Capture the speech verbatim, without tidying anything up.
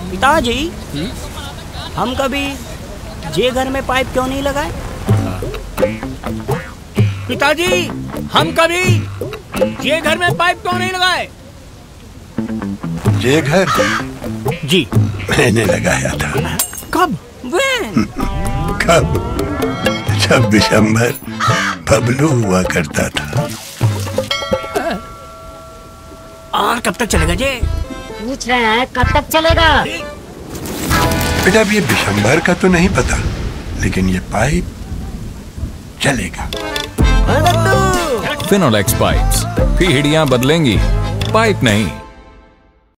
पिताजी, हम कभी जे घर में पाइप क्यों नहीं लगाए? पिताजी, हम कभी जे घर में पाइप क्यों नहीं लगाए? जे घर? जी, मैंने लगाया था। कब? When? कब? जब विशंबर बबलू हुआ करता था। और कब तक चलेगा जे? पूछ रहे हैं कब तक चलेगा? बेटा अब ये विशंबर का तो नहीं पता, लेकिन ये पाइप चलेगा। फिनोलेक्स पाइप्स, पीढ़ियां बदलेंगी, पाइप नहीं।